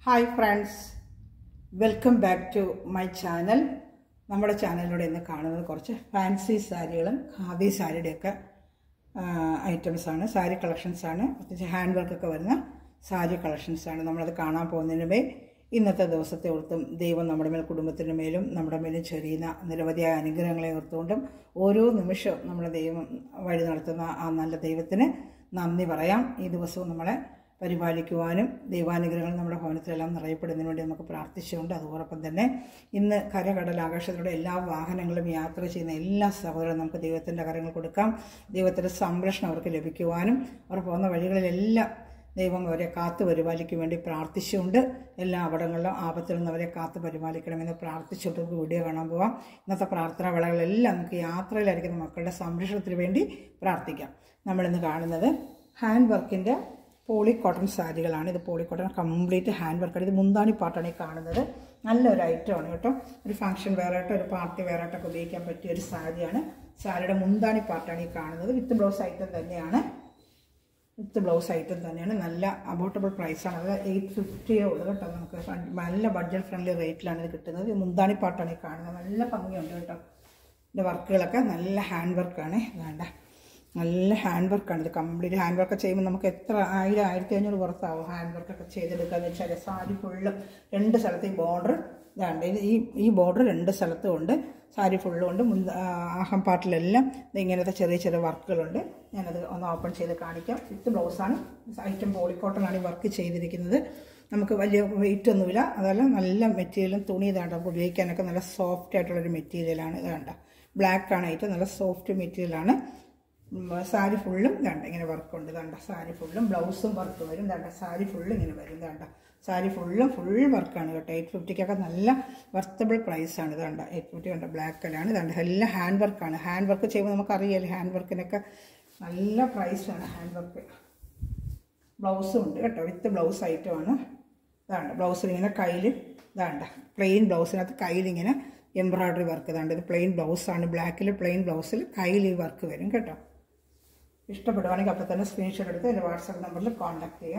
Hi friends, welcome back to my channel. നമ്മുടെ ചാനലിലൂടെ ഇന്ന് കാണുന്നത് കുറച്ച് ഫാൻസി സാരികളും ഖാദി സാരിയുടെയൊക്കെ ഐറ്റംസ് ആണ്, സാരി കളക്ഷൻസ് ആണ്. പ്രത്യേകിച്ച് ഹാൻഡ് വർക്കൊക്കെ വരുന്ന സാരി കളക്ഷൻസ് ആണ്. നമ്മളത് കാണാൻ പോകുന്നതിന് മുമ്പേ ഇന്നത്തെ ദിവസത്തെ ഓർത്തും ദൈവം നമ്മുടെ മേൽ കുടുംബത്തിൻ്റെ മേലും നമ്മുടെ മേലും ചൊരിയുന്ന നിരവധിയായ അനുഗ്രഹങ്ങളെ ഓർത്തുകൊണ്ടും ഓരോ നിമിഷവും നമ്മളെ ദൈവം വഴി നടത്തുന്ന ആ നല്ല ദൈവത്തിന് നന്ദി പറയാം. ഈ ദിവസവും നമ്മളെ പരിപാലിക്കുവാനും ദൈവാനുഗ്രഹങ്ങൾ നമ്മുടെ ഭവനത്തിലെല്ലാം നിറയപ്പെടുന്നതിന് വേണ്ടി നമുക്ക് പ്രാർത്ഥിച്ചുകൊണ്ട് അതോടൊപ്പം തന്നെ ഇന്ന് കരകടൽ ആകാശത്തിലൂടെ എല്ലാ വാഹനങ്ങളും യാത്ര ചെയ്യുന്ന എല്ലാ സഹോദരരും നമുക്ക് ദൈവത്തിൻ്റെ കരങ്ങൾ കൊടുക്കാം. ദൈവത്തിൻ്റെ സംരക്ഷണം അവർക്ക് ലഭിക്കുവാനും അവർ പോകുന്ന വഴികളിലെല്ലാം ദൈവം അവരെ കാത്തു പരിപാലിക്കാൻ വേണ്ടി പ്രാർത്ഥിച്ചുകൊണ്ട് എല്ലാ അപകടങ്ങളിലും ആപത്തിൽ നിന്ന് അവരെ കാത്തു പരിപാലിക്കണമെന്ന് പ്രാർത്ഥിച്ചുകൊണ്ട് നമുക്ക് വീഡിയോ കാണാൻ പോകാം. ഇന്നത്തെ പ്രാർത്ഥനാ വേളകളെല്ലാം നമുക്ക് യാത്രയിലായിരിക്കുന്ന മക്കളുടെ സംരക്ഷണത്തിന് വേണ്ടി പ്രാർത്ഥിക്കാം. നമ്മളിന്ന് കാണുന്നത് ഹാൻഡ് വർക്കിൻ്റെ പോളി കോട്ടൺ സാരികളാണ്. ഇത് പോളി കോട്ടൺ കംപ്ലീറ്റ് ഹാൻഡ് വർക്കാണ്. ഇത് മുന്താണി പാട്ടാണ് ഈ കാണുന്നത്. നല്ലൊരു ഐറ്റമാണ് കേട്ടോ. ഒരു ഫംഗ്ഷൻ വേറായിട്ട് ഒരു പാർട്ടി വേറായിട്ടൊക്കെ ഉപയോഗിക്കാൻ പറ്റിയ ഒരു സാരിയാണ്. സാരിയുടെ മുന്താണി പാട്ടാണ് ഈ കാണുന്നത്. വിത്ത് ബ്ലൗസ് ഐറ്റം തന്നെയാണ്. നല്ല അബോട്ടബിൾ പ്രൈസാണ്. അത് 850 ഉള്ളൂ കേട്ടോ. നമുക്ക് നല്ല ബഡ്ജറ്റ് ഫ്രണ്ട്ലി റേറ്റിലാണ് ഇത് കിട്ടുന്നത്. ഇത് പാട്ടാണ് ഈ കാണുന്നത്. നല്ല ഭംഗിയുണ്ട് കേട്ടോ. ഇതിൻ്റെ വർക്കുകളൊക്കെ നല്ല ഹാൻഡ് വർക്കാണ്. വേണ്ട നല്ല ഹാൻഡ് വർക്കാണ്. ഇത് കംപ്ലീറ്റ് ഹാൻഡ് വർക്ക് ചെയ്യുമ്പോൾ നമുക്ക് എത്ര 1000-1500 പുറത്താവും ഹാൻഡ് വർക്കൊക്കെ ചെയ്തെടുക്കാന്ന് വെച്ചാൽ. സാരി ഫുള്ളും രണ്ട് സ്ഥലത്ത് ഈ ബോർഡർ ഇതാണ്ട്. ഈ ബോർഡർ രണ്ട് സ്ഥലത്തും ഉണ്ട്. സാരി ഫുള്ളും ഉണ്ട്. ആഹം പാട്ടിലെല്ലാം ഇങ്ങനത്തെ ചെറിയ ചെറിയ വർക്കുകളുണ്ട്. ഞാനത് ഒന്ന് ഓപ്പൺ ചെയ്ത് കാണിക്കാം. വിത്ത് ബ്ലൗസാണ്. ഐറ്റം പോളിക്കോട്ടനാണ് ഈ വർക്ക് ചെയ്തിരിക്കുന്നത്. നമുക്ക് വലിയ വെയിറ്റ് ഒന്നുമില്ല. അതല്ല നല്ല മെറ്റീരിയലും തുണി ഇതാണ്ട് നമുക്ക് ഉപയോഗിക്കാനൊക്കെ നല്ല സോഫ്റ്റ് ആയിട്ടുള്ളൊരു മെറ്റീരിയലാണ്. ഇതാണ്ട ബ്ലാക്കാണ് ഐറ്റം. നല്ല സോഫ്റ്റ് മെറ്റീരിയലാണ്. സാരി ഫുള്ളും ഇതാണ്ട ഇങ്ങനെ വർക്കുണ്ട്. ഇതാണ്ട സാരി ഫുള്ളും ബ്ലൗസും വർക്ക് വരും. ഇതാണ്ട സാരി ഫുള്ളും ഇങ്ങനെ വരും. ഇതാണ്ട സാരി ഫുള്ളും ഫുൾ വർക്കാണ് കേട്ടോ. 850 നല്ല വർത്തബിൾ പ്രൈസാണ്. ഇതാണ്ട 850 കണ്ട ബ്ലാക്ക് കളറാണ്. ഇതാണ്ട് എല്ലാം ഹാൻഡ് വർക്കാണ്. ഹാൻഡ് വർക്ക് ചെയ്യുമ്പോൾ നമുക്കറിയാമല്ലോ ഹാൻഡ് വർക്കിനൊക്കെ നല്ല പ്രൈസാണ്. ഹാൻഡ് വർക്ക് ബ്ലൗസും ഉണ്ട് കേട്ടോ. വിത്ത് ബ്ലൗസ് ഐറ്റമാണ്. ഇതാണ്ട് ബ്ലൗസിലിങ്ങനെ കയ്യിൽ ഇതാണ്ട പ്ലെയിൻ ബ്ലൗസിനകത്ത് കയ്യിലിങ്ങനെ എംബ്രോയ്ഡറി വർക്ക്. ഇതാണ്ട് ഇത് പ്ലെയിൻ ബ്ലൗസാണ്. ബ്ലാക്കിൽ പ്ലെയിൻ ബ്ലൗസിൽ കയ്യിൽ ഈ വർക്ക് വരും കേട്ടോ. ഇഷ്ടപ്പെടുവാണെങ്കിൽ അപ്പോൾ തന്നെ സ്ക്രീൻഷോട്ട് എടുത്ത് എൻ്റെ വാട്സാപ്പ് നമ്പറിൽ കോൺടാക്ട് ചെയ്യുക.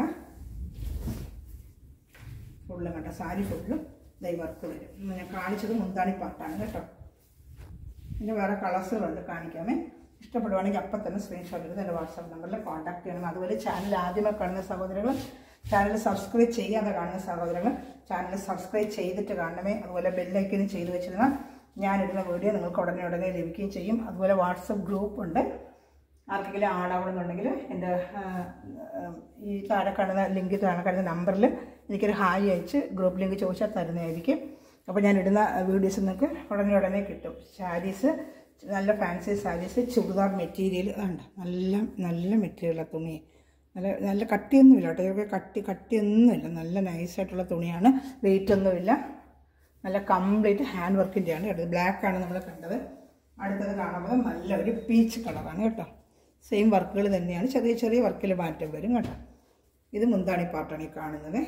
ഫുള്ളും കേട്ടോ. സാരി ഫുള്ളും ഇതേ വർക്ക് വരും. ഞാൻ കാണിച്ചത് മുന്താണി പാട്ടാണ് കേട്ടോ. പിന്നെ വേറെ കളേഴ്സുകളുണ്ട്, കാണിക്കാമേ. ഇഷ്ടപ്പെടുവാണെങ്കിൽ അപ്പം തന്നെ സ്ക്രീൻഷോട്ട് എടുത്ത് എൻ്റെ വാട്സാപ്പ് നമ്പറിൽ കോൺടാക്ട് ചെയ്യണം. അതുപോലെ ചാനൽ ആദ്യമായി കാണുന്ന സഹോദരങ്ങൾ ചാനൽ സബ്സ്ക്രൈബ് ചെയ്യാതെ കാണുന്ന സഹോദരങ്ങൾ ചാനൽ സബ്സ്ക്രൈബ് ചെയ്തിട്ട് കാണണമേ. അതുപോലെ ബെല്ലൈക്കനും ചെയ്ത് വെച്ചിരുന്നാൽ ഞാനിടുന്ന വീഡിയോ നിങ്ങൾക്ക് ഉടനെ ലഭിക്കുകയും ചെയ്യും. അതുപോലെ വാട്സപ്പ് ഗ്രൂപ്പ് ഉണ്ട്. ആർക്കെങ്കിലും ആടാവണമെന്നുണ്ടെങ്കിൽ എൻ്റെ ഈ താഴെ കാണുന്ന താഴെ കാണുന്ന നമ്പറിൽ എനിക്കൊരു ഹായ് അയച്ച് ഗ്രൂപ്പ് ലിങ്ക് ചോദിച്ചാൽ തരുന്നതായിരിക്കും. അപ്പോൾ ഞാനിടുന്ന വീഡിയോസ് നിങ്ങൾക്ക് ഉടനെ കിട്ടും. സാരീസ് നല്ല ഫാൻസി സാരീസ്, ചുരിദാർ മെറ്റീരിയൽ ഉണ്ട്. നല്ല മെറ്റീരിയലാണ്. തുണി നല്ല കട്ടിയൊന്നുമില്ല കേട്ടോ. കട്ടിയൊന്നുമില്ല. നല്ല നൈസായിട്ടുള്ള തുണിയാണ്. വെയിറ്റ് ഒന്നുമില്ല. നല്ല കംപ്ലീറ്റ് ഹാൻഡ് വർക്കിൻ്റെയാണ് കേട്ടോ. ബ്ലാക്കാണ് നമ്മൾ കണ്ടത്. അടുത്തത് കാണുമ്പോൾ നല്ലൊരു പീച്ച് കളറാണ് കേട്ടോ. സെയിം വർക്കുകൾ തന്നെയാണ്. ചെറിയ ചെറിയ വർക്കിൽ മാറ്റം വരും കേട്ടോ. ഇത് മുന്താണി പാട്ടാണ് ഈ കാണുന്നത്.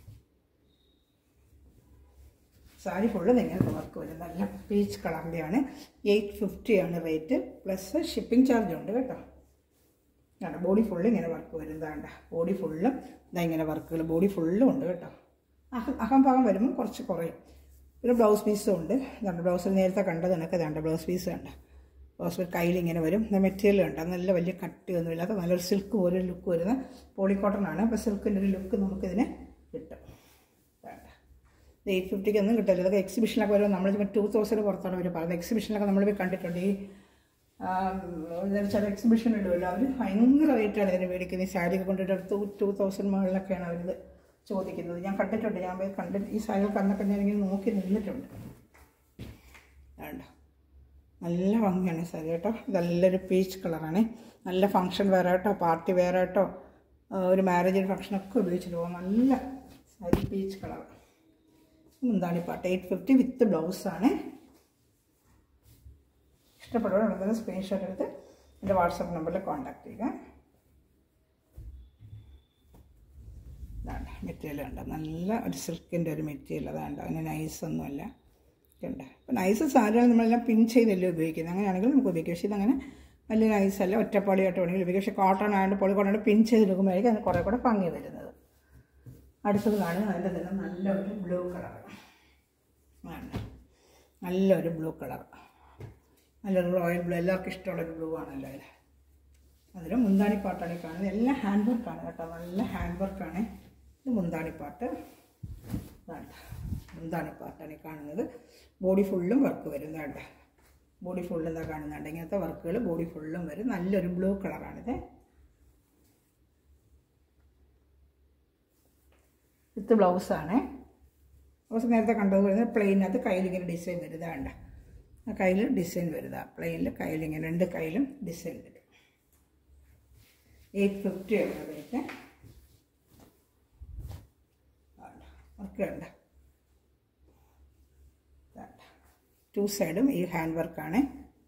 സാരി ഫുള്ള് ഇങ്ങനത്തെ വർക്ക് വരും. നല്ല പീച്ച് കളറിൻ്റെയാണ്. 850 റേറ്റ് പ്ലസ് ഷിപ്പിംഗ് ചാർജ് ഉണ്ട് കേട്ടോ. കേട്ടോ ബോഡി ഫുള്ള് ഇങ്ങനെ വർക്ക് വരും. ഇതാണ്ട ബോഡി ഫുള്ളും ഇതാ ഇങ്ങനെ വർക്കുകൾ ബോഡി ഫുള്ളും ഉണ്ട് കേട്ടോ. അഹംഭാഗം വരുമ്പോൾ കുറച്ച് കുറയും. പിന്നെ ബ്ലൗസ് പീസും ഉണ്ട്. ഇതാണ്ട് ബ്ലൗസിൽ നേരത്തെ കണ്ടത് കണക്ക് ഇതാണ്ട് ബ്ലൗസ് പീസ് കണ്ട. ബ്ലൗസ് പീസ് കയ്യിൽ ഇങ്ങനെ വരും. മെറ്റീരിയൽ ഉണ്ട്. നല്ല വലിയ കട്ടിയൊന്നും ഇല്ലാത്ത നല്ലൊരു സിൽക്ക് പോലെ ലുക്ക് വരുന്ന പോളിക്കോട്ടനാണ്. അപ്പോൾ സിൽക്കിൻ്റെ ഒരു ലുക്ക് നമുക്കിതിന് കിട്ടും. വേണ്ട 850 ഒന്നും കിട്ടില്ല. ഇതൊക്കെ എക്സിബിഷനൊക്കെ വരുമ്പോൾ നമ്മൾ 2000 പുറത്താണ് അവർ പറയുന്നത്. എക്സിബിഷനൊക്കെ നമ്മൾ പോയി കണ്ടിട്ടുണ്ട്. ഈ ചില എക്സിബിഷൻ ഇടുമല്ലോ, അവർ ഭയങ്കര റേറ്റാണ് ഇതിന് മേടിക്കുന്നത്. ഈ സാരിയൊക്കെ കൊണ്ടിട്ട് 2000 മുകളിലൊക്കെയാണ് അവരിത് ചോദിക്കുന്നത്. ഞാൻ കണ്ടിട്ടുണ്ട്. ഞാൻ പോയി കണ്ടിട്ട് ഈ സാരികൾക്ക് അന്നൊക്കെ ഞാനിങ്ങനെ നോക്കി നിന്നിട്ടുണ്ട്. വേണ്ട നല്ല ഭംഗിയാണ് സാരി കേട്ടോ. നല്ലൊരു പീച്ച് കളറാണ്. നല്ല ഫങ്ഷൻ വേറായിട്ടോ പാർട്ടി വേറായിട്ടോ ഒരു മാരേജ് ഫംഗ്ഷനൊക്കെ ഉപയോഗിച്ചിട്ട് പോകാം. നല്ല സാരി പീച്ച് കളർ. എന്താണ് ഈ പാട്ട് 850 വിത്ത് ബ്ലൗസാണ്. ഇഷ്ടപ്പെടുവാണെങ്കിൽ സ്ക്രീൻഷോട്ട് എടുത്ത് എൻ്റെ വാട്സാപ്പ് നമ്പറിൽ കോൺടാക്ട് ചെയ്യുക. ഇതാണ്ട് മെറ്റീരിയൽ ഉണ്ട്. നല്ല ഒരു സിൽക്കിൻ്റെ ഒരു മെറ്റീരിയൽ. അതാണ്ട് അങ്ങനെ നൈസൊന്നുമല്ല ഉണ്ട്. അപ്പോൾ നൈസ് സാരികൾ നമ്മളെല്ലാം പിൻ ചെയ്തല്ലേ ഉപയോഗിക്കുന്നത്. അങ്ങനെയാണെങ്കിൽ നമുക്ക് ഉപയോഗിക്കാം. പക്ഷേ ഇതങ്ങനെ വലിയ നൈസല്ല. ഒറ്റപ്പാളിയായിട്ട് വേണമെങ്കിൽ ഉപയോഗിക്കാം. പക്ഷേ കോട്ടൺ ആയതുകൊണ്ട് പോളിക്കോട്ടൺ പിൻ ചെയ്തെടുക്കുമ്പോഴായിരിക്കും അതിന് കുറേ കൂടെ ഭംഗി വരുന്നത്. അടുത്തത് കാണുന്നത് അതിൻ്റെ തന്നെ നല്ലൊരു ബ്ലൂ കളർ, നല്ലൊരു ബ്ലൂ കളർ, നല്ലൊരു റോയൽ ബ്ലൂ, എല്ലാവർക്കും ഇഷ്ടമുള്ളൊരു ബ്ലൂ ആണല്ലോ അതിൽ. അതിൽ മുന്താണിപ്പാട്ടാണ് ഈ കാണുന്നത്. എല്ലാം ഹാൻഡ് വർക്കാണ് കേട്ടോ, നല്ല ഹാൻഡ് വർക്കാണ്. ഇത് മുന്താണിപ്പാട്ട്, മുന്താണിപ്പാട്ടാണ് ഈ കാണുന്നത്. ബോഡി ഫുള്ളും വർക്ക് വരും. വേണ്ട ബോഡി ഫുള്ള് എന്താ കാണുന്നുണ്ട്, ഇങ്ങനത്തെ വർക്കുകൾ ബോഡി ഫുള്ളും വരും. നല്ലൊരു ബ്ലൂ കളറാണിത്. വിത്ത് ബ്ലൗസാണ്. ബ്ലൗസ് നേരത്തെ കണ്ടതുപോലെ പ്ലെയിനകത്ത് കയ്യിലിങ്ങനെ ഡിസൈൻ വരുന്നതാണ്ട, ആ കയ്യിൽ ഡിസൈൻ വരുക. പ്ലെയിനിൽ കയ്യിലിങ്ങനെ 2 കയ്യിലും ഡിസൈൻ വരും. 850 ആണ് റേറ്റ്. വർക്ക് വേണ്ട, 2 സൈഡും ഈ ഹാൻഡ് വർക്കാണ്.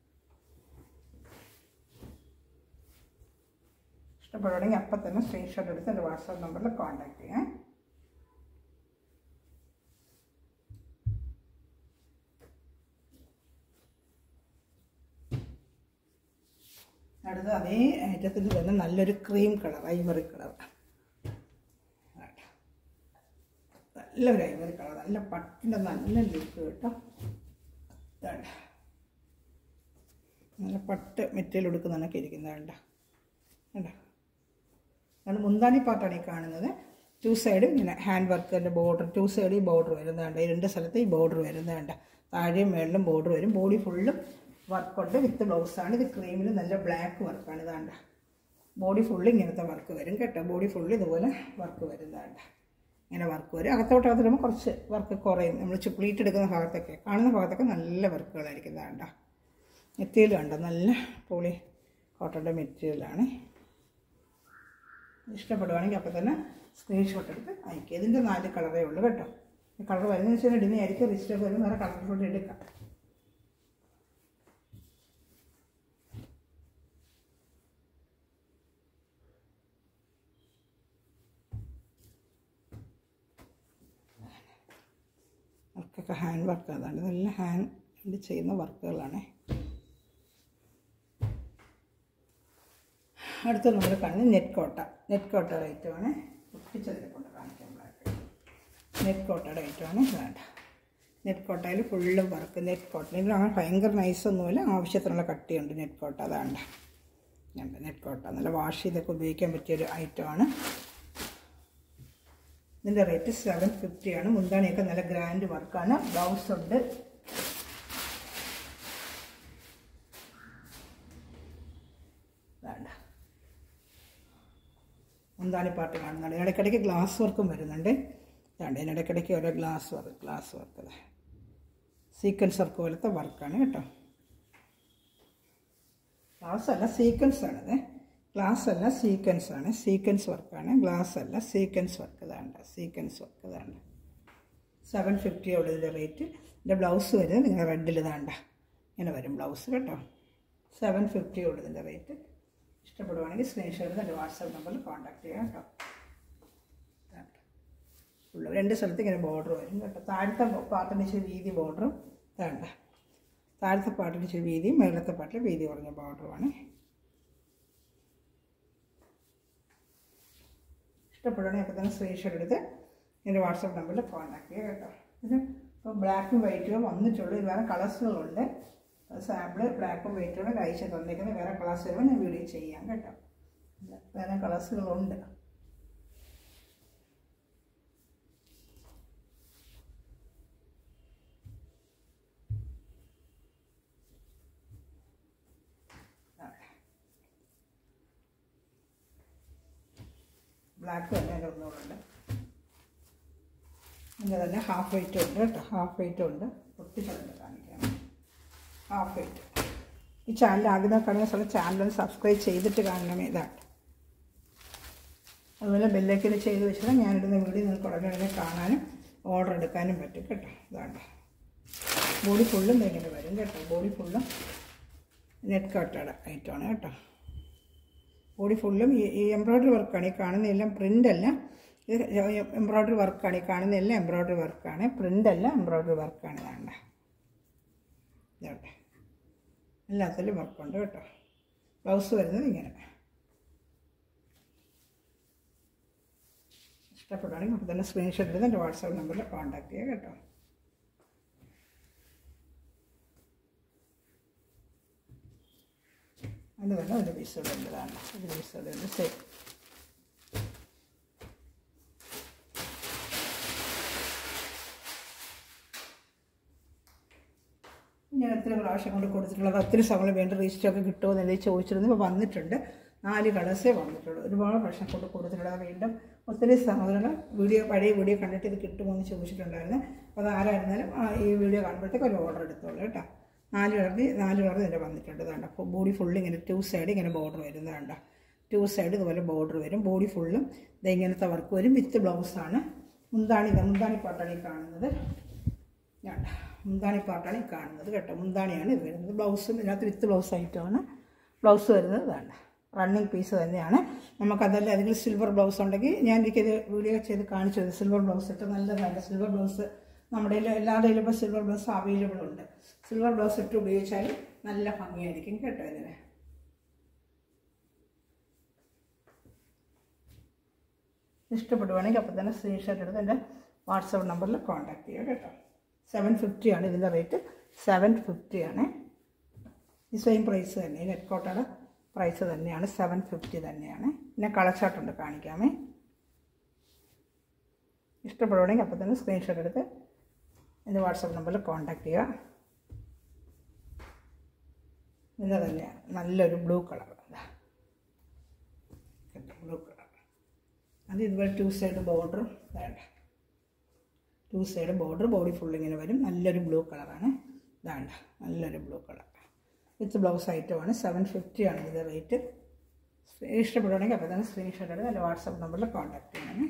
ഇഷ്ടപ്പെടുകയാണെങ്കിൽ അപ്പം തന്നെ സ്ക്രീൻഷോട്ട് എടുത്ത് എൻ്റെ വാട്സാപ്പ് നമ്പറിൽ കോൺടാക്ട് ചെയ്യാം. അടുത്ത് അതേ ഐറ്റത്തിൽ തന്നെ നല്ലൊരു ക്രീം കളർ, ഐവറി കളർ, നല്ലൊരു ഐവറി കളർ, നല്ല പട്ടിൻ്റെ നല്ല ലുക്ക് കേട്ടോ. നല്ല പട്ട് മെറ്റീരിയൽ ഉടുക്കുന്നതൊക്കെ ഇരിക്കുന്നതുണ്ട് കേട്ടോ. അതാണ് മുന്താണി പാട്ടാണ് ഈ കാണുന്നത്. 2 സൈഡും ഇങ്ങനെ ഹാൻഡ് വർക്കിൻ്റെ ബോർഡർ, 2 സൈഡ് ഈ ബോർഡർ വരുന്നതുണ്ട്. ഈ 2 സ്ഥലത്ത് ഈ ബോർഡർ വരുന്നതുണ്ട്. താഴെയും മേളിലും ബോർഡർ വരും. ബോഡി ഫുള്ളും വർക്കുണ്ട്, വിത്ത് ബ്ലൗസാണ്. ഇത് ക്രീമിൽ നല്ല ബ്ലാക്ക് വർക്കാണ്. ഇതാണ്ട ബോഡി ഫുള്ള് ഇങ്ങനത്തെ വർക്ക് വരും കേട്ടോ. ബോഡി ഫുള്ള് ഇതുപോലെ വർക്ക് വരുന്നതാണ്ട, ഇങ്ങനെ വർക്ക് വരും. അകത്തോട്ട് വരുമ്പോൾ കുറച്ച് വർക്ക് കുറയും. നമ്മൾ പ്ലീറ്റ് എടുക്കുന്ന ഭാഗത്തൊക്കെ, കാണുന്ന ഭാഗത്തൊക്കെ നല്ല വർക്കുകളായിരിക്കുന്നതാണ്ട. മെറ്റീരിയൽ കണ്ടോ, നല്ല പോളി കോട്ടൻ്റെ മെറ്റീരിയലാണ്. ഇഷ്ടപ്പെടുവാണെങ്കിൽ അപ്പോൾ തന്നെ സ്ക്രീൻഷോട്ട് എടുത്ത് അയക്കുക. ഇതിൻ്റെ 4 കളറേ ഉള്ളൂ കേട്ടോ. ഈ കളർ വരുന്നതെന്ന് വെച്ചാൽ ഇടുന്നതായിരിക്കും. റിസ്റ്റോക്ക് വരും, വേറെ കളർ ഷോട്ട് എടുക്കാം. വർക്കൊക്കെ ഹാൻഡ് വർക്ക്, അതാണ് നല്ല ഹാൻഡ് ചെയ്യുന്ന വർക്കുകളാണ്. അടുത്ത നമ്മൾ കാണുന്നത് നെറ്റ് കോട്ടയുടെ ഐറ്റമാണ്. ഒട്ടിച്ചതിനെ കൊണ്ട് കാണിക്കാൻ ബ്ലാക്ക് നെറ്റ് കോട്ടയുടെ ഐറ്റമാണ്. വേണ്ട നെറ്റ് കോട്ടയിൽ ഫുള്ളും വർക്ക്. നെറ്റ് കോട്ടയിൽ അങ്ങനെ ഭയങ്കര നൈസൊന്നുമില്ല, ആവശ്യത്തിനുള്ള കട്ടിയുണ്ട് നെറ്റ് കോട്ട. അതാണ്ട് നെറ്റ് കോട്ട നല്ല വാഷ് ചെയ്തൊക്കെ ഉപയോഗിക്കാൻ പറ്റിയൊരു ഐറ്റമാണ്. ഇതിൻ്റെ റേറ്റ് 750 ആണ്. മുന്താണിയൊക്കെ നല്ല ഗ്രാൻഡ് വർക്കാണ്. ബ്ലൗസ് ഉണ്ട്. വേണ്ട മുന്താണി പാട്ട് കാണുന്നുണ്ട്. ഇടയ്ക്കിടയ്ക്ക് ഗ്ലാസ് വർക്കും വരുന്നുണ്ട്. വേണ്ട ഇതിനിടയ്ക്കിടയ്ക്ക് ഓരോ ഗ്ലാസ് വർക്ക് സീക്വൻസ് വർക്ക് പോലത്തെ വർക്കാണ് കേട്ടോ. ഗ്ലാസ് അല്ല സീക്വൻസ് ആണിത്. ഗ്ലാസ് അല്ല സീക്വൻസ് ആണ്. സീക്വൻസ് വർക്കാണ്, ഗ്ലാസ് അല്ല സീക്വൻസ് വർക്ക്. ഇതാണ്ട് സീക്വൻസ് വർക്ക്. ഇതാണ്ട് 750 ഉള്ളൂ ഇതിൻ്റെ റേറ്റ്. ഇതിൻ്റെ ബ്ലൗസ് വരുന്നത് ഇങ്ങനെ റെഡിൽ ഇതാണ്ട ഇങ്ങനെ വരും ബ്ലൗസ് കേട്ടോ. 750 ഉള്ളൂ ഇതിൻ്റെ റേറ്റ്. ഇഷ്ടപ്പെടുവാണെങ്കിൽ സ്ക്രീൻഷോട്ട് എൻ്റെ വാട്സാപ്പ് നമ്പറിൽ കോൺടാക്ട് ചെയ്യാം കേട്ടോ. ഉള്ളൂ 2 സ്ഥലത്ത് ഇങ്ങനെ ബോർഡർ വരും കേട്ടോ. താഴത്തെ പാട്ടിന് ഇച്ചിരി വീതി ബോർഡറും വേണ്ട. താഴത്തെ പാട്ടിന് ഇച്ചിരി വീതിയും മേളത്തെ പാട്ടിൽ വീതി കുറഞ്ഞ ബോർഡറുമാണ്. ഇഷ്ടപ്പെടുകയാണെങ്കിൽ അപ്പോൾ തന്നെ സ്ക്രീൻഷോട്ട് എടുത്ത് എൻ്റെ വാട്സാപ്പ് നമ്പറിൽ കോൺടാക്ട് ചെയ്യുക കേട്ടോ. ഇത് ഇപ്പോൾ ബ്ലാക്കും വൈറ്റും വന്നിട്ടുള്ളൂ. ഇത് വേറെ കളേഴ്സുകളുണ്ട്. സാമ്പിൾ ബ്ലാക്കും വൈറ്റും കഴിച്ച് തന്നേക്കുന്നത്. വേറെ കളേഴ്സ് വരുമ്പോൾ ഞാൻ വീഡിയോ ചെയ്യാം കേട്ടോ. വേറെ കളേഴ്സുകളുണ്ട്. ബ്ലാക്ക് തന്നെ അതിൻ്റെ ഒന്നുകൂടെ. ഇതിൻ്റെ തന്നെ ഹാഫ് വെയ്റ്റും ഉണ്ട് കേട്ടോ. ഹാഫ് വെയ്റ്റും ഉണ്ട്. ഒട്ടിച്ചതുണ്ട് കാണിക്കാം. Half weight. ഈ ചാനൽ ആദ്യമേ കാണുന്ന ചാനൽ സബ്സ്ക്രൈബ് ചെയ്തിട്ട് കാണണമേ. ഇതാണ്. അതുപോലെ ബെല്ലൈക്കൻ ചെയ്ത് വെച്ചാൽ ഞാനിടുന്ന വീഡിയോ നിങ്ങൾക്ക് ഉടനെ കാണാനും ഓർഡർ എടുക്കാനും പറ്റും കേട്ടോ. ഇതാണ് ബോഡി ഫുള്ളും ഇങ്ങനെ വരും കേട്ടോ. ബോഡി ഫുള്ളും നെറ്റ് കട്ടയുടെ ഐറ്റമാണ് കേട്ടോ. ബോഡി ഫുള്ളും ഈ എംബ്രോയ്ഡറി വർക്കാണ്. ഈ കാണുന്നതെല്ലാം പ്രിൻ്റല്ല, ഇത് എംബ്രോയ്ഡറി വർക്കാണ്. ഈ കാണുന്നതെല്ലാം എംബ്രോയ്ഡറി വർക്കാണ്, പ്രിൻ്റല്ല, എംബ്രോയ്ഡറി വർക്കാണ്. ഇതാണ്ട ഇതോട്ടെ എല്ലാത്തിലും വർക്കുണ്ട് കേട്ടോ. ബ്ലൗസ് വരുന്നത് ഇങ്ങനെ. ഇഷ്ടപ്പെടുകയാണെങ്കിൽ അപ്പോൾ തന്നെ സ്ക്രീൻഷോട്ട് എടുത്ത് എൻ്റെ വാട്സാപ്പ് നമ്പറിൽ കോൺടാക്ട് ചെയ്യുക കേട്ടോ. അതിന് തന്നെ ഒരു പീസോടെ ഉള്ളതാണ്, ഒരു പീസോടെ ഉണ്ട് സെയിം. ഞാൻ എത്ര പ്രാവശ്യം കൊണ്ട് കൊടുത്തിട്ടുള്ളത്, ഒത്തിരി സമയം വേണ്ട റീസ്റ്റോക്ക് കിട്ടുമോ എന്നുള്ളത് ചോദിച്ചിരുന്നു. ഇപ്പോൾ വന്നിട്ടുണ്ട്, 4 കളേഴ്സേ വന്നിട്ടുള്ളൂ. ഒരുപാട് പ്രാവശ്യം കൊണ്ട് കൊടുത്തിട്ടുള്ളത്. വീണ്ടും ഒത്തിരി സഹോദരങ്ങൾ പഴയ വീഡിയോ കണ്ടിട്ട് ഇത് കിട്ടുമോ എന്ന് ചോദിച്ചിട്ടുണ്ടായിരുന്നു. അപ്പോൾ അത് ആരായിരുന്നാലും ഈ വീഡിയോ കാണുമ്പോഴത്തേക്ക് ഒരു ഓർഡർ എടുത്തോളൂ കേട്ടോ. 4 കളർ ഇതിൻ്റെ വന്നിട്ടുണ്ട്. ഇതാണ്ട് അപ്പോൾ ബോഡി ഫുള്ള് ഇങ്ങനെ 2 സൈഡ് ഇങ്ങനെ ബോർഡർ വരുന്നതാണ്. 2 സൈഡ് ഇതുപോലെ ബോർഡർ വരും. ബോഡി ഫുള്ളും ഇത് ഇങ്ങനത്തെ വർക്ക് വരും. വിത്ത് ബ്ലൗസാണ്. മുന്താണി പാട്ടാണ് ഈ കാണുന്നത്. മുന്താണി പാട്ടാണ് ഈ കാണുന്നത് കേട്ടോ. മുന്താണിയാണ് ഇത് വരുന്നത്. ബ്ലൗസും ഇതിനകത്ത് വിത്ത് ബ്ലൗസ് ആയിട്ടാണ് ബ്ലൗസ് വരുന്നത്. ഇതാണ് റണ്ണിങ് പീസ് തന്നെയാണ്. നമുക്കതല്ല അതിൽ സിൽവർ ബ്ലൗസ് ഉണ്ടെങ്കിൽ ഞാൻ എനിക്കത് വീഡിയോ ചെയ്ത് കാണിച്ചു തരും. സിൽവർ ബ്ലൗസ് ഇട്ട് നല്ലതാണ്. സിൽവർ ബ്ലൗസ് നമ്മുടെ എല്ലാവരുടെയും ഇപ്പോൾ സിൽവർ ബ്ലൗസ് അവൈലബിൾ ഉണ്ട്. സിൽവർ ബ്ലൗസ് ഇട്ട് ഉപയോഗിച്ചാൽ നല്ല ഭംഗിയായിരിക്കും കേട്ടോ. ഇതിന് ഇഷ്ടപ്പെടുവാണെങ്കിൽ അപ്പോൾ തന്നെ സ്ക്രീൻഷോട്ട് എടുത്ത് എൻ്റെ വാട്സാപ്പ് നമ്പറിൽ കോൺടാക്ട് ചെയ്യുക കേട്ടോ. 750 ആണ് ഇതിൻ്റെ റേറ്റ്. 750 ആണ്. ഈ സെയിം പ്രൈസ് തന്നെ, നെറ്റ് കോട്ടയുടെ പ്രൈസ് തന്നെയാണ്. 750 തന്നെയാണ്. പിന്നെ കളർ ചാർട്ടുണ്ട് കാണിക്കാമേ. ഇഷ്ടപ്പെടുവാണെങ്കിൽ അപ്പോൾ തന്നെ സ്ക്രീൻഷോട്ട് എടുത്ത് എൻ്റെ വാട്സാപ്പ് നമ്പറിൽ കോൺടാക്ട് ചെയ്യുക. ഇത് തന്നെയാണ് നല്ലൊരു ബ്ലൂ കളർ. ബ്ലൂ കളർ അത് ഇതുപോലെ 2 സൈഡ് ബോർഡർ വേണ്ട. 2 സൈഡ് ബോർഡർ ബോഡി ഫുൾ ഇങ്ങനെ വരും. നല്ലൊരു ബ്ലൂ കളറാണ്. ഇതാണ്ട് നല്ലൊരു ബ്ലൂ കളർ വിത്ത് ബ്ലൗസ് ഐറ്റമാണ്. 750 ആണ് ഇതിൻ്റെ റേറ്റ്. ഇഷ്ടപ്പെടുവാണെങ്കിൽ അപ്പോൾ തന്നെ സ്ക്രീൻഷോട്ട് എടുത്ത് എൻ്റെ വാട്സാപ്പ് നമ്പറിൽ കോൺടാക്ട് ചെയ്യണേ.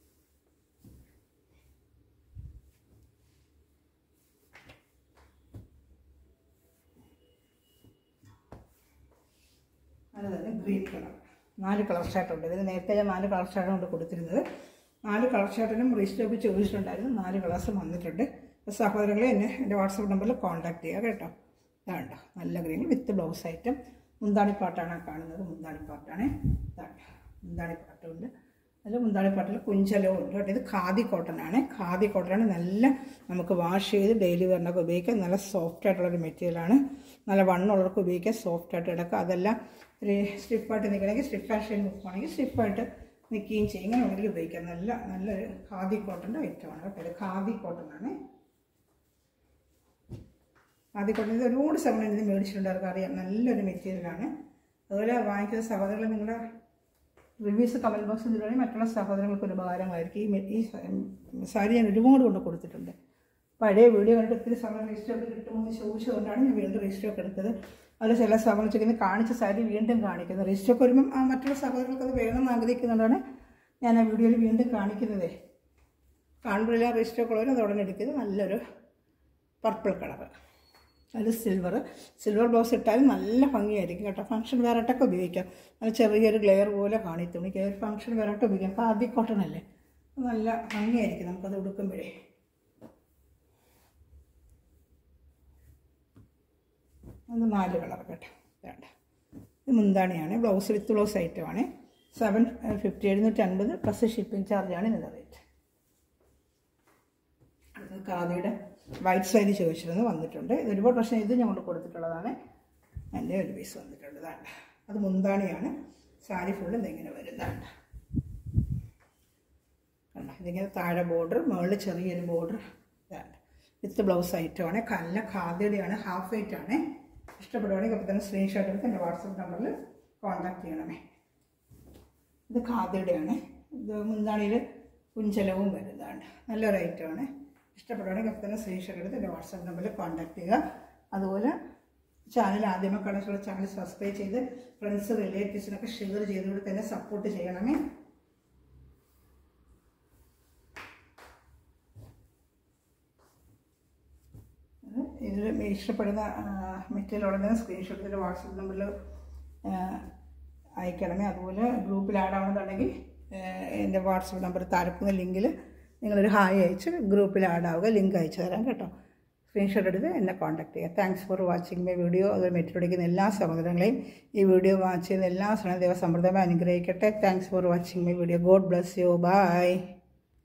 അത് തന്നെ ഗ്രീൻ കളർ. 4 കളർ ഷർട്ടുണ്ട്. ഇതിന് നേരത്തെ ഞാൻ 4 കളർ ഷർട്ടാണ് കൊണ്ട് കൊടുത്തിരുന്നത്. 4 കളർ ഷർട്ടിനും റീസ്റ്റോക്ക് ചോദിച്ചിട്ടുണ്ടായിരുന്നു. 4 കളേഴ്സ് വന്നിട്ടുണ്ട്. സഹോദരങ്ങളെ എന്നെ എൻ്റെ വാട്സാപ്പ് നമ്പറിൽ കോൺടാക്ട് ചെയ്യുക കേട്ടോ. ഇതാണ്ടോ നല്ല ഗ്രീൻ വിത്ത് ബ്ലൗസ് ഐറ്റം. മുന്താണിപ്പാട്ടാണ് കാണുന്നത്. മുന്താണിപ്പാട്ടാണ്. ഇതാണ്ട് മുന്താണിപ്പാട്ടുണ്ട്. അതിൽ മുന്താണിപ്പാട്ടിൽ കുഞ്ചലവും ഉണ്ട് കേട്ടോ. ഇത് ഖാദി കോട്ടനാണ്. ഖാദി കോട്ടനാണ്. നല്ല നമുക്ക് വാഷ് ചെയ്ത് ഡെയിലി വെയറിനൊക്കെ ഉപയോഗിക്കാം. നല്ല സോഫ്റ്റ് ആയിട്ടുള്ളൊരു മെറ്റീരിയലാണ്. നല്ല വണ്ണുള്ളവർക്ക് ഉപയോഗിക്കാം. സോഫ്റ്റായിട്ട് കിടക്കുക. അതെല്ലാം ഒരു സ്റ്റിഫായിട്ട് നിൽക്കണമെങ്കിൽ സ്റ്റിഫ് ആൻഡ് ഷൈൻ നിൽക്കുകയാണെങ്കിൽ സ്റ്റിഫായിട്ട് നിൽക്കുകയും ചെയ്യും. ഇങ്ങനെ ഉണ്ടെങ്കിൽ ഉപയോഗിക്കാം. നല്ലൊരു ഖാദി കോട്ടൻ്റെ ഐറ്റമാണ് കേട്ടോ. ഖാദി കോട്ടനാണ്. ഖാദി കോട്ടൺ ഇത് ഒരുപാട് സമയം ഇത് മേടിച്ചിട്ടുണ്ടായിരുന്നു. അറിയാം നല്ലൊരു മെറ്റീരിയലാണ്. അതുപോലെ വാങ്ങിക്കുന്ന സഹോദരങ്ങൾ നിങ്ങളുടെ റിവ്യൂസ് കമൻറ്റ് ബോക്സിൽ ഇടുകയാണെങ്കിൽ മറ്റുള്ള സഹോദരങ്ങൾക്ക് ഒരു ഉപകാരമായിരിക്കും. ഈ സാരി ഞാൻ ഒരുപാട് കൊണ്ട് കൊടുത്തിട്ടുണ്ട്. പഴയ വീഡിയോ കണ്ടിട്ട് ഒത്തിരി സമയം റീസ്റ്റോക്ക് കിട്ടുമോ എന്ന് ചോദിച്ചതുകൊണ്ടാണ് ഞാൻ വീണ്ടും റീസ്റ്റോക്ക് എടുത്തത്. അതിൽ ചില സഹോദരങ്ങൾ ചോദിക്കുന്നത് കാണിച്ച സാരി വീണ്ടും കാണിക്കുന്നത്. റീസ്റ്റോക്ക് വരുമ്പം മറ്റുള്ള സഹോദരങ്ങൾക്ക് അത് വേണമെന്ന് ആഗ്രഹിക്കുന്നതുകൊണ്ടാണ് ഞാൻ ആ വീഡിയോയിൽ വീണ്ടും കാണിക്കുന്നത്. കാണുമ്പോഴെല്ലാം റീസ്റ്റോക്ക് ഉള്ളവർ അത് ഉടനെ എടുക്കുന്നത്. നല്ലൊരു പർപ്പിൾ കളർ. അതിൽ സിൽവർ ബ്ലൗസ് ഇട്ടാലും നല്ല ഭംഗിയായിരിക്കും കേട്ടോ. ഫംഗ്ഷൻ വെയറായിട്ടൊക്കെ ഉപയോഗിക്കാം. നല്ല ചെറിയൊരു ഗ്ലെയർ പോലെ തുണിക്ക് ഫംഗ്ഷൻ വെയറായിട്ട് ഉപയോഗിക്കാം. ഖാദി കോട്ടൺ അല്ലേ, നല്ല ഭംഗിയായിരിക്കും നമുക്കത് ഉടുക്കുമ്പോഴേ. അത് 4 കളർ കേട്ടോ. വേണ്ട ഇത് മുന്താണിയാണ്. ബ്ലൗസ് വിത്ത് ബ്ലൗസ് ഐറ്റമാണ്. 750 750 പ്ലസ് ഷിപ്പിംഗ് ചാർജാണ് ഇതിൻ്റെ റേറ്റ്. അടുത്തത് ഖാദിയുടെ വൈറ്റ് സാരി ചോദിച്ചിരുന്നു, വന്നിട്ടുണ്ട്. ഇത് ഒരുപാട് പ്രശ്നം ഇത് ഞാൻ കൊണ്ട് കൊടുത്തിട്ടുള്ളതാണ്. എൻ്റെ ഒരു പീസ് വന്നിട്ടുണ്ട്. ഇതാണ് അത് മുന്താണിയാണ്. സാരി ഫുള്ള് ഇതിങ്ങനെ വരുന്നതാണ്. കണ്ടോ ഇതിങ്ങനെ താഴെ ബോർഡർ, മുകളിൽ ചെറിയൊരു ബോർഡർ. ഇതാണ് വിത്ത് ബ്ലൗസ് ഐറ്റമാണ്. നല്ല ഖാദിയുടെയാണ്. ഹാഫ് വൈറ്റ് ആണ്. ഇഷ്ടപ്പെടുവാണെങ്കിൽ അപ്പോൾ തന്നെ സ്ക്രീൻഷോട്ട് എടുത്ത് എൻ്റെ വാട്സപ്പ് നമ്പറിൽ കോൺടാക്ട് ചെയ്യണമേ. ഇത് ഖാദിയുടെയാണ്. ഇത് മുന്താണിയിൽ കുഞ്ചലവും വരുന്നതാണ്. നല്ലൊരു ഐറ്റമാണ്. ഇഷ്ടപ്പെടുവാണെങ്കിൽ അപ്പോൾ തന്നെ സ്ക്രീൻഷോട്ട് എടുത്ത് എൻ്റെ വാട്സപ്പ് നമ്പറിൽ കോൺടാക്ട് ചെയ്യുക. അതുപോലെ ചാനൽ ആദ്യമേ കണ്ടിട്ടുള്ള ചാനൽ സബ്സ്ക്രൈബ് ചെയ്ത് ഫ്രണ്ട്സ് റിലേറ്റീവ്സിനൊക്കെ ഷെയർ ചെയ്തുകൊണ്ട് തന്നെ സപ്പോർട്ട് ചെയ്യണമേ. ഇതിൽ ഇഷ്ടപ്പെടുന്ന മെറ്റീരിയൽ ഉടനെ സ്ക്രീൻഷോട്ട് ചെയ്ത് വാട്സപ്പ് നമ്പറിൽ അയക്കണമേ. അതുപോലെ ഗ്രൂപ്പിൽ ആഡ് ആവണമെന്നുണ്ടെങ്കിൽ എൻ്റെ വാട്സപ്പ് നമ്പർ താരക്കുന്ന ലിങ്കിൽ നിങ്ങളൊരു ഹായ് അയച്ച് ഗ്രൂപ്പിൽ ആഡ് ആവുക. ലിങ്ക് അയച്ചു തരാം കേട്ടോ. സ്ക്രീൻഷോട്ട് എടുത്ത് എന്നെ കോൺടാക്ട് ചെയ്യുക. Thanks for watching my video. അതുപോലെ മെറ്റീരിയൽ എടുക്കുന്ന എല്ലാ സഹോദരങ്ങളെയും ഈ വീഡിയോ വാച്ച് ചെയ്യുന്ന എല്ലാ സമയം ദൈവം സമൃദ്ധമായി അനുഗ്രഹിക്കട്ടെ. Thanks for watching my video. God bless you. By.